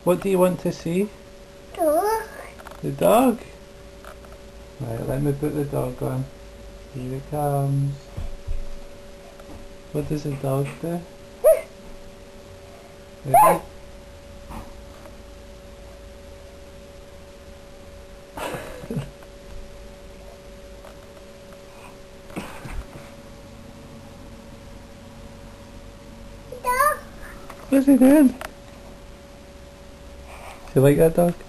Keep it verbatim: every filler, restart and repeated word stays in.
What do you want to see? Dog. The dog? Right, let me put the dog on. Here it comes. What does a dog do? Ready? Dog. What's he doing? Do you like that dog?